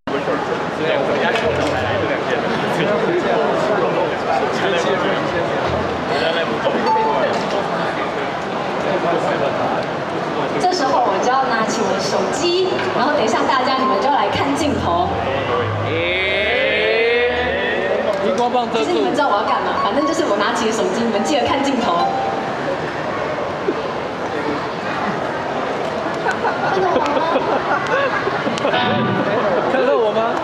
对，我们家球场来这两件， 这时候我就要拿起我的手机，然后等一下大家你们就要来看镜头。 荧光棒遮住。 其实你们知道我要干嘛？反正就是我拿起手机，你们记得看镜头。看到我吗？ 看到我吗？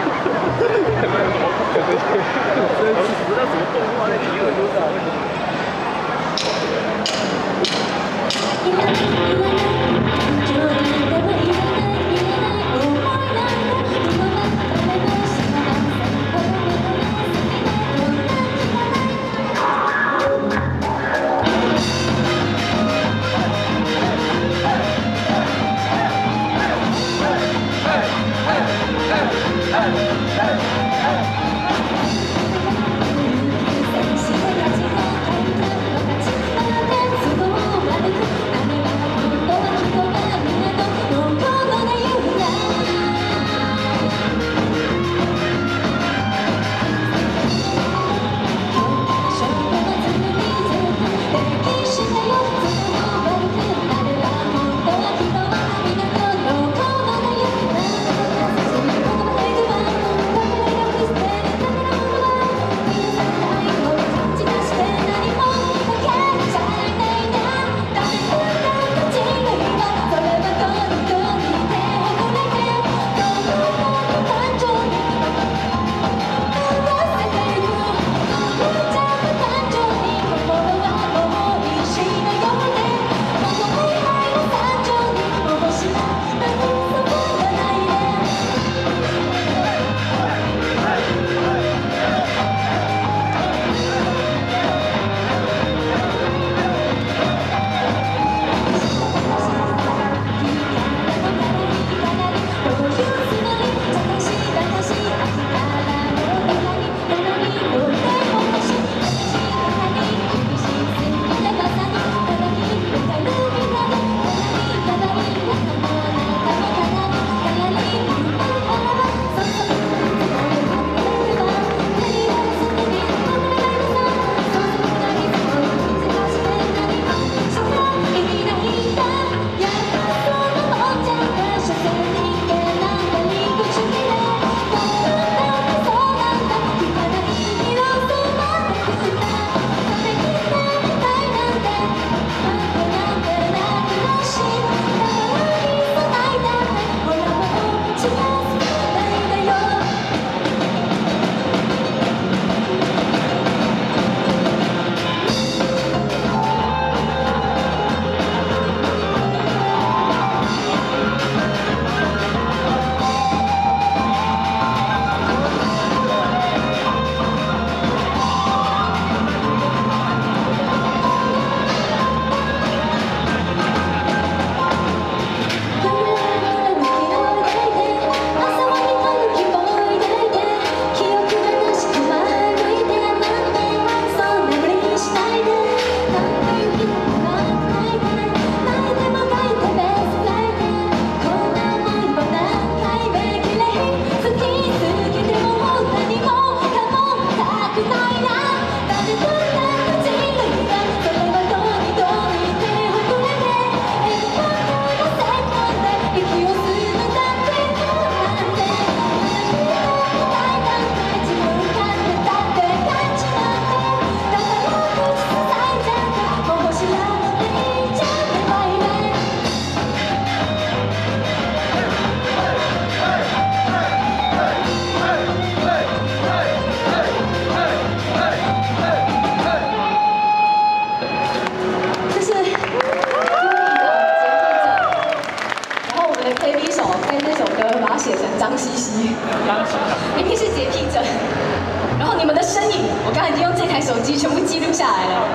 脏兮兮，明明是洁癖症。然后你们的身影，我刚才已经用这台手机全部记录下来了。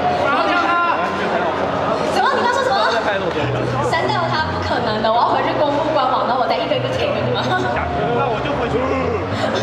什么？你刚说什么？删掉它不可能的，我要回去公布官网，然后我再一个一个 take 你们。 那我就回去。